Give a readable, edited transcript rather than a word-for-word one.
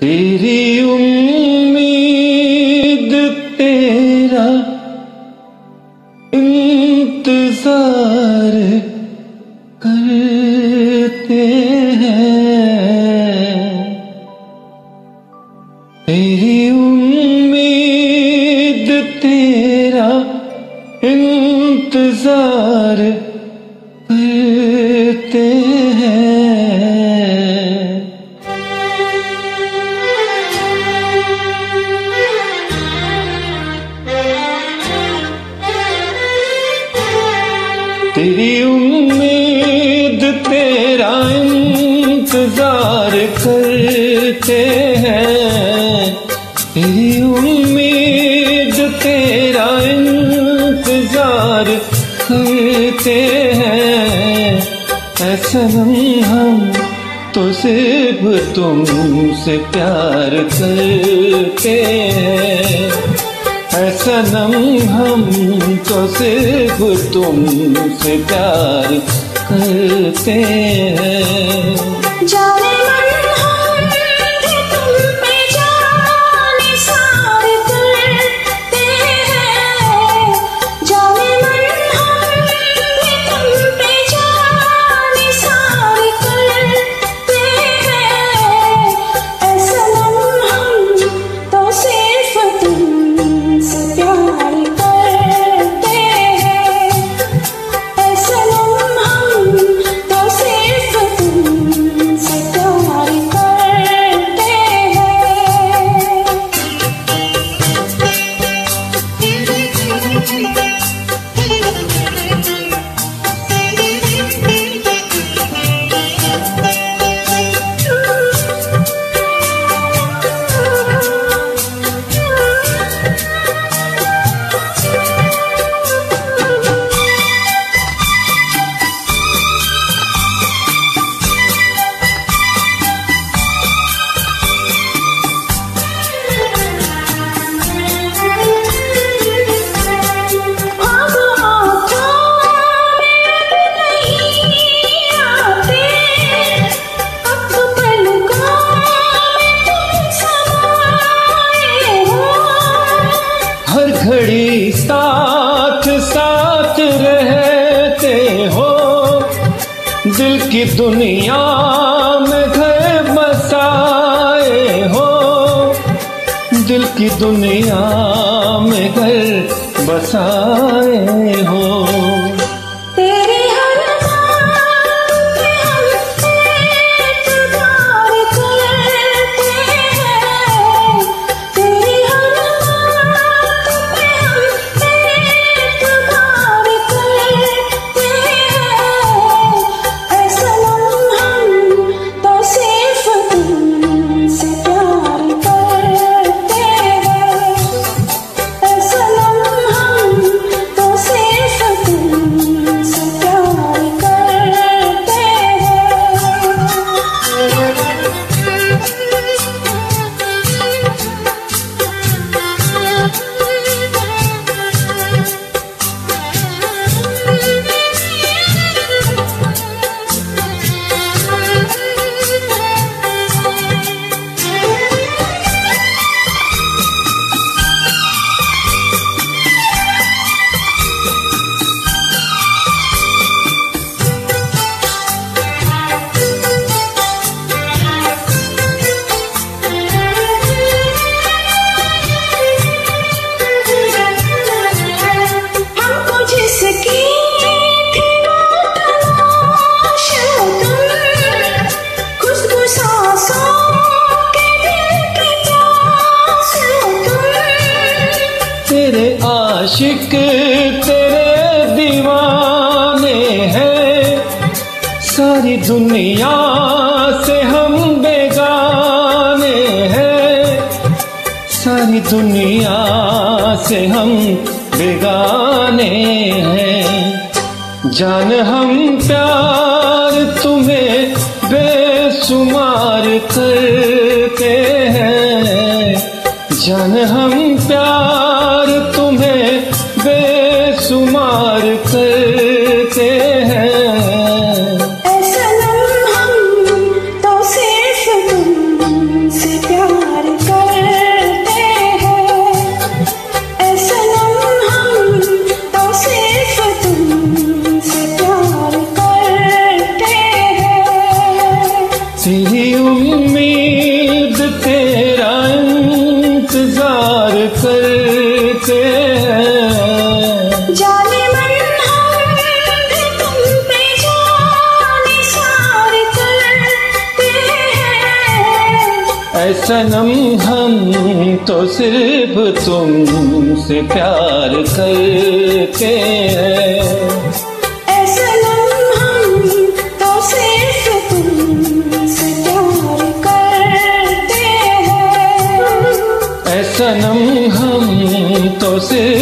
तेरी उम्मीद तेरा इंतजार करते हैं। तेरी उम्मीद तेरा इंतजार करते हैं। तेरी उम्मीद तेरा इंतजार करते हैं। तेरी उम्मीद तेरा इंतजार करते हैं। ऐ सनम हम तो सिर्फ तुमसे प्यार करते हैं। ऐ सनम हम तो सिर्फ तुमसे प्यार करते हैं। जाने मन हम तुम पे जाने सार करते हैं। जाने मन हम तुम पे जाने सार करते हैं। ऐ सनम हम तो सिर्फ तुमसे प्यार करते हैं। ऐ सनम हम तो सिर्फ तुमसे प्यार करते घड़ी साथ साथ रहते हो। दिल की दुनिया में घर बसाए हो। दिल की दुनिया में घर बसाए हो। तेरी हर बात पे हम एतबार करते हैं। तेरी हर बात पे हम एतबार करते हैं। ऐ सनम हम तो सिर्फ तुमसे प्यार करते हैं। ऐ सनम हम तो सिर्फ तुमसे प्यार करते हमको जिसकी थी वो तलाश तुम। खुशबू सांसों के दिल के पास तुम। तेरे आशिक तेरे दीवाने हैं। सारी दुनिया से हम बेगाने हैं। सारी दुनिया से हम बेगाने हैं। जान हम प्यार तुम्हें बेशुमार करते हैं। जान हम प्यार तुम्हें बेशुमार करते हैं। ऐ सनम हम तो सिर्फ तुमसे प्यार तेरी उम्मीद तेरा इंतजार करते हैं। जाने मन हम भी तुम पे जाने सार करते हैं। ऐ सनम हम तो सिर्फ तुमसे प्यार करते हैं। सनम हम तो सिर्फ